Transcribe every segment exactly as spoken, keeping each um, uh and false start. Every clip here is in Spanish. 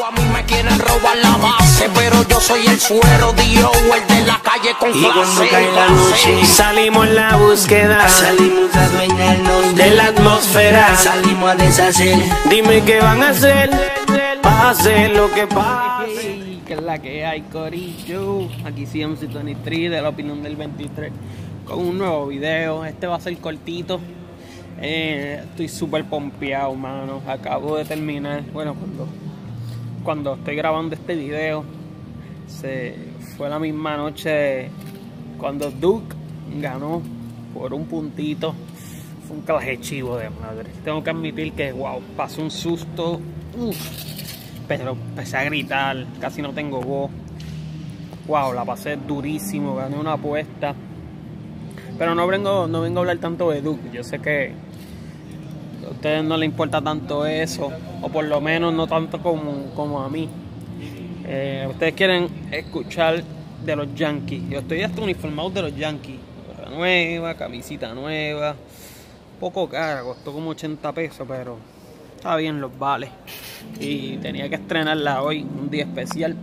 A mí me quieren robar la base, pero yo soy el suero, Dio, el de la calle con y cuando clase, cae la noche, salimos en la búsqueda, salimos a adueñarnos de la atmósfera, salimos a deshacer. Dime qué van a hacer, pase lo que pase. Que es la que hay, corillo. Aquí C M C veintitrés de la opinión del veintitrés con un nuevo video. Este va a ser cortito. eh, Estoy súper pompeado, mano. Acabo de terminar. Bueno, cuando, cuando estoy grabando este video, se fue la misma noche cuando Duke ganó por un puntito. Fue un clase chivo de madre. Tengo que admitir que, wow, pasó un susto. Uf. Pero empecé a gritar, casi no tengo voz. Wow, la pasé durísimo, gané una apuesta. Pero no vengo, no vengo a hablar tanto de Duke. Yo sé que a ustedes no les importa tanto eso, o por lo menos no tanto como, como a mí. Eh, ustedes quieren escuchar de los Yankees. Yo estoy hasta uniformado de los Yankees. Gorra nueva, camisita nueva. Poco cara, costó como ochenta pesos, pero está bien, los vale. Y tenía que estrenarla hoy, un día especial.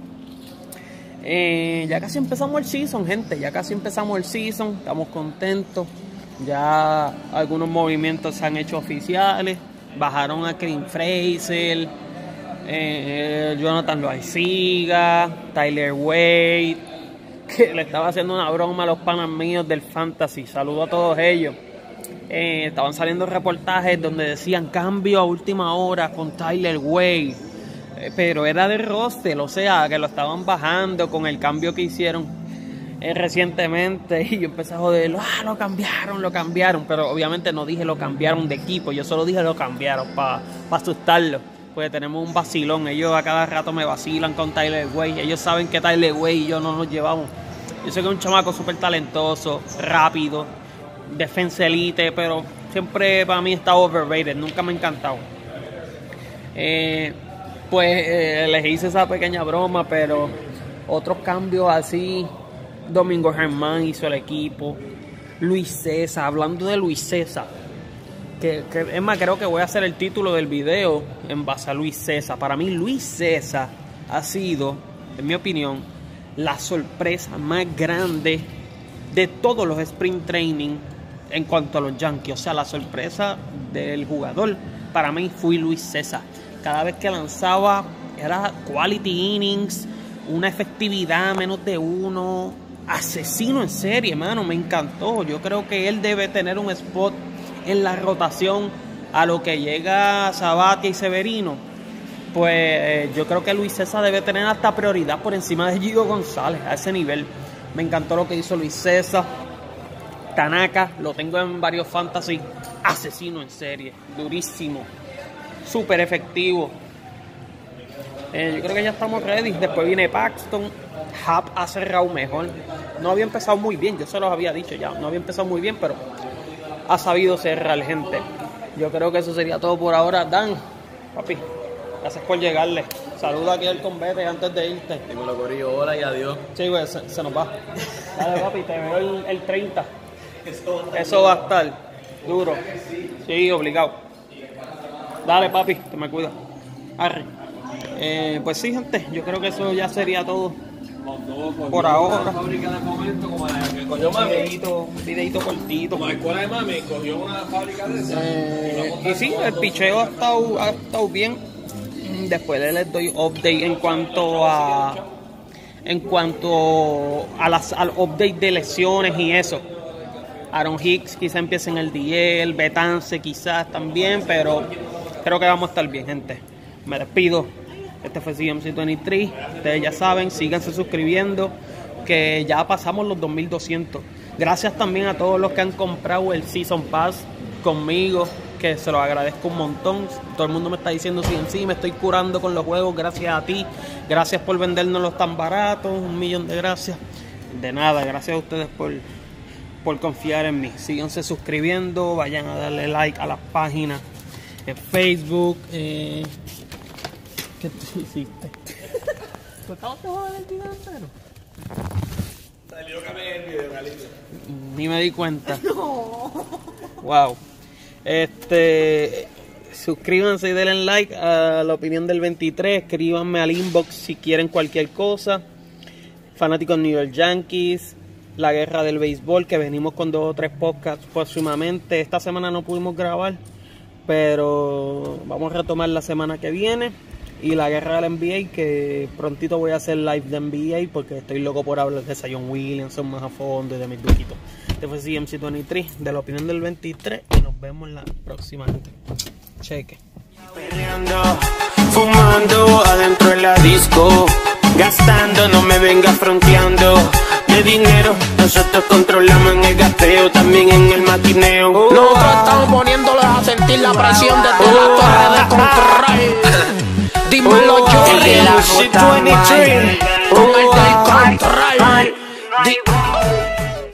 Eh, ya casi empezamos el season, gente. Ya casi empezamos el season. Estamos contentos. Ya algunos movimientos se han hecho oficiales. Bajaron a Clint Frazier, eh, Jonathan Loaiziga, Tyler Wade, que le estaba haciendo una broma a los panas míos del Fantasy. Saludo a todos ellos. Eh, estaban saliendo reportajes donde decían cambio a última hora con Tyler Wade, eh, pero era de roster, o sea que lo estaban bajando con el cambio que hicieron eh, recientemente, y yo empecé a joderlo, ah, lo cambiaron, lo cambiaron, pero obviamente no dije lo cambiaron de equipo, yo solo dije lo cambiaron para pa asustarlo, porque tenemos un vacilón. Ellos a cada rato me vacilan con Tyler Wade, ellos saben que Tyler Wade y yo no nos llevamos. Yo sé que es un chamaco súper talentoso, rápido, defensa elite, pero siempre para mí está overrated, nunca me ha encantado. Eh, pues eh, les hice esa pequeña broma, pero otros cambios así, Domingo Germán hizo el equipo, Luis César, hablando de Luis César, que, que es más, creo que voy a hacer el título del video en base a Luis César. Para mí Luis César ha sido, en mi opinión, la sorpresa más grande de todos los sprint training en cuanto a los Yankees. O sea, la sorpresa del jugador para mí fue Luis César. Cada vez que lanzaba era quality innings, una efectividad menos de uno, asesino en serie, hermano, me encantó. Yo creo que él debe tener un spot en la rotación a lo que llega Sabathia y Severino. Pues eh, yo creo que Luis César debe tener hasta prioridad por encima de Gio González a ese nivel. Me encantó lo que hizo Luis César. Tanaka, lo tengo en varios fantasy, asesino en serie, durísimo, súper efectivo. Eh, yo creo que ya estamos ready. Después viene Paxton. Happ ha cerrado mejor. No había empezado muy bien, yo se los había dicho ya. No había empezado muy bien, pero ha sabido cerrar, gente. Yo creo que eso sería todo por ahora. Dan, papi, gracias por llegarle. Saluda aquí al convete antes de irte. Dímelo, corillo, hola y adiós. Sí, güey, se, se nos va. Dale, papi, te veo el, el treinta. Eso va a estar duro. Sí, obligado. Dale, papi, te me cuida. Arre. Eh, pues sí, gente, yo creo que eso ya sería todo por ahora. Fábrica de momento, como la que cogió Un mami. videito, un videito cortito. Como la escuela de mami, cogió una fábrica de esas. Eh, y sí, el picheo ha estado, ha estado bien. Después les doy update en cuanto a en cuanto a las al update de lesiones y eso. Aaron Hicks quizá empiece en el D L, Betance quizás también, pero creo que vamos a estar bien, gente. Me despido. Este fue C M C veintitrés. Ustedes ya saben, síganse suscribiendo, que ya pasamos los dos mil doscientos. Gracias también a todos los que han comprado el Season Pass conmigo, que se los agradezco un montón. Todo el mundo me está diciendo sí en sí, me estoy curando con los juegos, gracias a ti. Gracias por vendérnoslos tan baratos, un millón de gracias. De nada, gracias a ustedes por, por confiar en mí. Síganse suscribiendo, vayan a darle like a las páginas en Facebook. Eh, ¿Qué tú hiciste? ¿Tú acabas de jugar el video entero? Salió que me el video, Galito. Ni me di cuenta. No. Wow. Este, suscríbanse y denle like a la opinión del veintitrés. Escríbanme al inbox si quieren cualquier cosa. Fanáticos New York Yankees, la guerra del béisbol, que venimos con dos o tres podcasts próximamente. Esta semana no pudimos grabar, pero vamos a retomar la semana que viene. Y la guerra del N B A, que prontito voy a hacer live de N B A porque estoy loco por hablar de Zion Williamson más a fondo y de mis duquitos. Este fue C M C veintitrés, de la opinión del veintitrés, y nos vemos la próxima, gente. Cheque. Peleando, fumando adentro de la disco, gastando, no me venga fronteando. De dinero, nosotros controlamos en el gasteo, también en el maquineo. Nosotros estamos poniéndoles a sentir la presión desde la torre de control. Dímelo, Jordi, C M C veintitrés con el del control.